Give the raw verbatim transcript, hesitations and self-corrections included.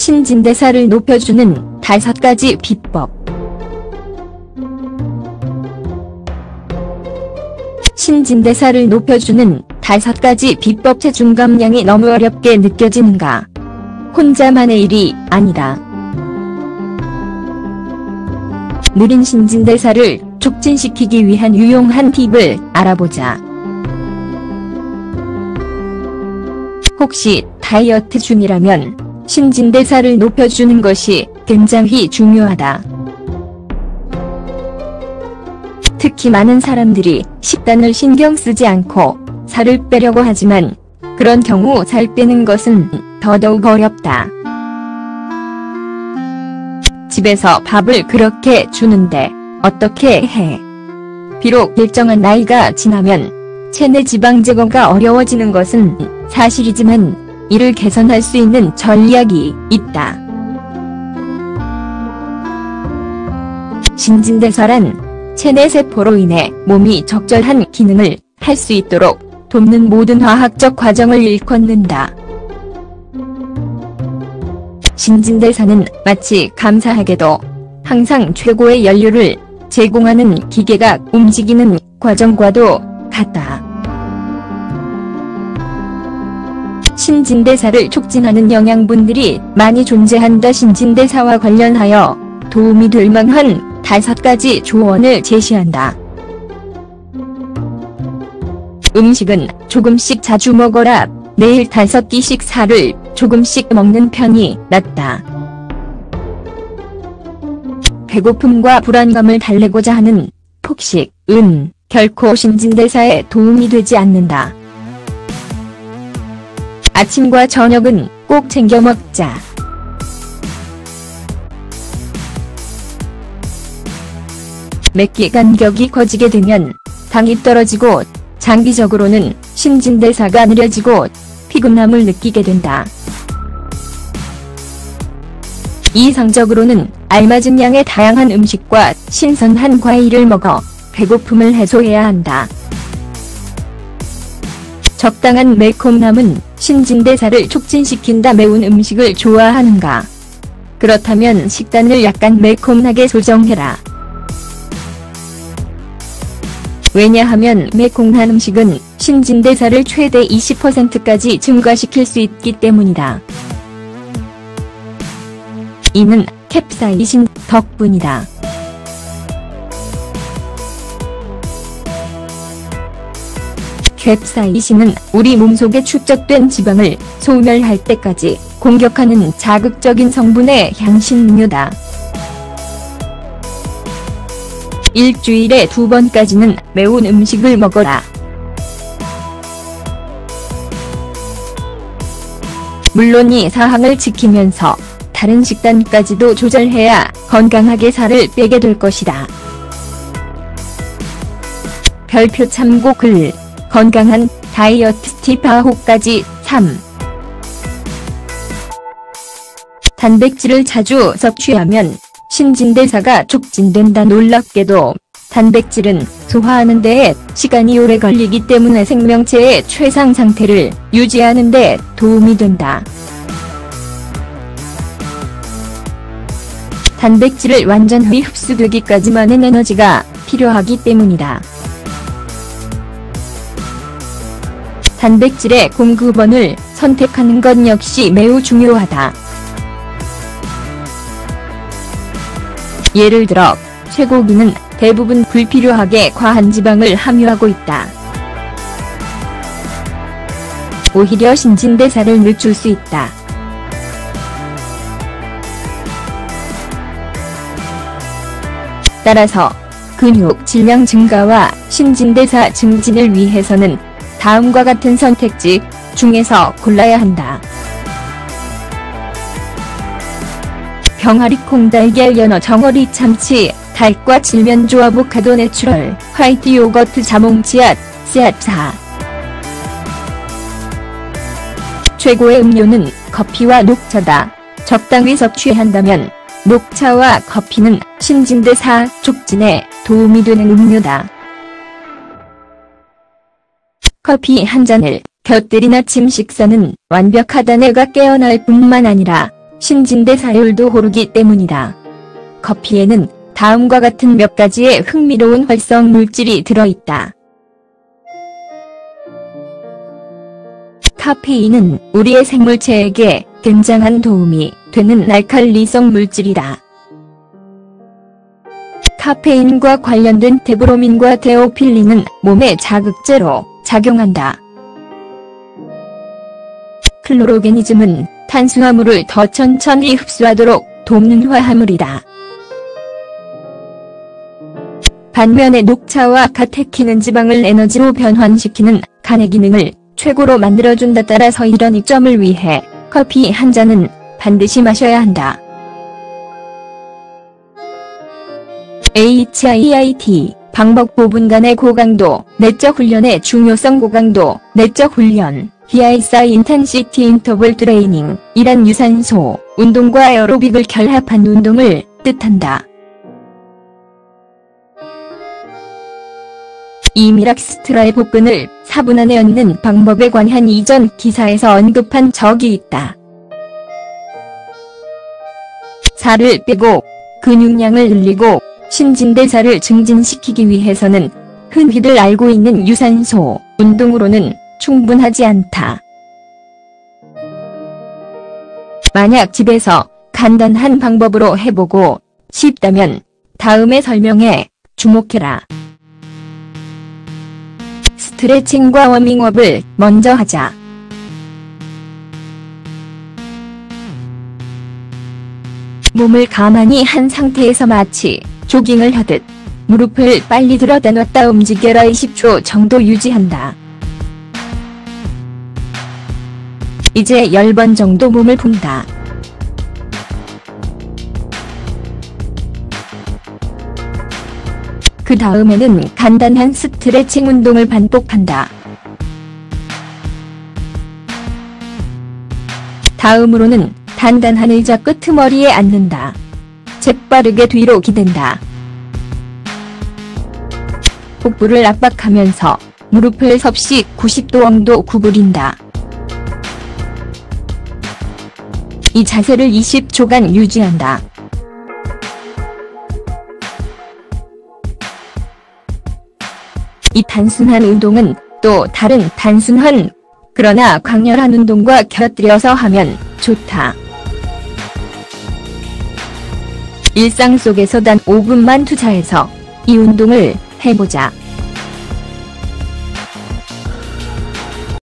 신진대사를 높여주는 다섯 가지 비법. 신진대사를 높여주는 다섯 가지 비법. 체중 감량이 너무 어렵게 느껴지는가? 혼자만의 일이 아니다. 느린 신진대사를 촉진시키기 위한 유용한 팁을 알아보자. 혹시 다이어트 중이라면 신진대사를 높여주는 것이 굉장히 중요하다. 특히 많은 사람들이 식단을 신경 쓰지 않고 살을 빼려고 하지만 그런 경우 살 빼는 것은 더더욱 어렵다. 집에서 밥을 그렇게 주는데 어떻게 해? 비록 일정한 나이가 지나면 체내 지방 제거가 어려워지는 것은 사실이지만 이를 개선할 수 있는 전략이 있다. 신진대사란 체내 세포로 인해 몸이 적절한 기능을 할 수 있도록 돕는 모든 화학적 과정을 일컫는다. 신진대사는 마치 감사하게도 항상 최고의 연료를 제공하는 기계가 움직이는 과정과도 같다. 신진대사를 촉진하는 영양분들이 많이 존재한다. 신진대사와 관련하여 도움이 될 만한 다섯 가지 조언을 제시한다. 음식은 조금씩 자주 먹어라. 매일 다섯 끼씩 살을 조금씩 먹는 편이 낫다. 배고픔과 불안감을 달래고자 하는 폭식은 결코 신진대사에 도움이 되지 않는다. 아침과 저녁은 꼭 챙겨 먹자. 맥기 간격이 커지게 되면 당이 떨어지고 장기적으로는 신진대사가 느려지고 피곤함을 느끼게 된다. 이상적으로는 알맞은 양의 다양한 음식과 신선한 과일을 먹어 배고픔을 해소해야 한다. 적당한 매콤함은 신진대사를 촉진시킨다. 매운 음식을 좋아하는가? 그렇다면 식단을 약간 매콤하게 조정해라. 왜냐하면 매콤한 음식은 신진대사를 최대 이십 퍼센트까지 증가시킬 수 있기 때문이다. 이는 캡사이신 덕분이다. 캡사이신은 우리 몸속에 축적된 지방을 소멸할 때까지 공격하는 자극적인 성분의 향신료다. 일주일에 두 번까지는 매운 음식을 먹어라. 물론 이 사항을 지키면서 다른 식단까지도 조절해야 건강하게 살을 빼게 될 것이다. 별표 참고 글. 건강한 다이어트 팁 아홉 가지. 삼. 단백질을 자주 섭취하면 신진대사가 촉진된다. 놀랍게도 단백질은 소화하는 데에 시간이 오래 걸리기 때문에 생명체의 최상 상태를 유지하는 데 도움이 된다. 단백질을 완전히 흡수되기까지만은 에너지가 필요하기 때문이다. 단백질의 공급원을 선택하는 것 역시 매우 중요하다. 예를 들어 쇠고기는 대부분 불필요하게 과한 지방을 함유하고 있다. 오히려 신진대사를 늦출 수 있다. 따라서 근육 질량 증가와 신진대사 증진을 위해서는 다음과 같은 선택지 중에서 골라야 한다. 병아리 콩 달걀 연어 정어리 참치 닭과 질면조 아보카도 내추럴 화이트 요거트 자몽 씨앗 씨앗. 사. 최고의 음료는 커피와 녹차다. 적당히 섭취한다면 녹차와 커피는 신진대사 촉진에 도움이 되는 음료다. 커피 한 잔을 곁들인 아침 식사는 완벽하다. 내가 깨어날 뿐만 아니라 신진대사율도 오르기 때문이다. 커피에는 다음과 같은 몇 가지의 흥미로운 활성 물질이 들어있다. 카페인은 우리의 생물체에게 굉장한 도움이 되는 알칼리성 물질이다. 카페인과 관련된 데브로민과 데오필린은 몸의 자극제로 작용한다. 클로로게니즘은 탄수화물을 더 천천히 흡수하도록 돕는 화합물이다. 반면에 녹차와 카테킨은 지방을 에너지로 변환시키는 간의 기능을 최고로 만들어준다. 따라서 이런 이점을 위해 커피 한 잔은 반드시 마셔야 한다. 에이치아이아이티 방법 부분 간의 고강도 내적 훈련의 중요성. 고강도 내적 훈련 High Intensity Interval Training 이란 유산소 운동과 에어로빅을 결합한 운동을 뜻한다. 이 미락스트라의 복근을 사 분 안에 얻는 방법에 관한 이전 기사에서 언급한 적이 있다. 살을 빼고 근육량을 늘리고 신진대사를 증진시키기 위해서는 흔히들 알고 있는 유산소 운동으로는 충분하지 않다. 만약 집에서 간단한 방법으로 해보고 싶다면 다음의 설명에 주목해라. 스트레칭과 워밍업을 먼저 하자. 몸을 가만히 한 상태에서 마치 조깅을 하듯 무릎을 빨리 들어다 놨다 움직여라. 이십 초 정도 유지한다. 이제 십 번 정도 몸을 푼다. 그 다음에는 간단한 스트레칭 운동을 반복한다. 다음으로는 단단한 의자 끄트머리에 앉는다. 재빠르게 뒤로 기댄다. 복부를 압박하면서 무릎을 섭씨 구십 도 정도 구부린다. 이 자세를 이십 초간 유지한다. 이 단순한 운동은 또 다른 단순한 그러나 강렬한 운동과 곁들여서 하면 좋다. 일상 속에서 단 오 분만 투자해서 이 운동을 해보자.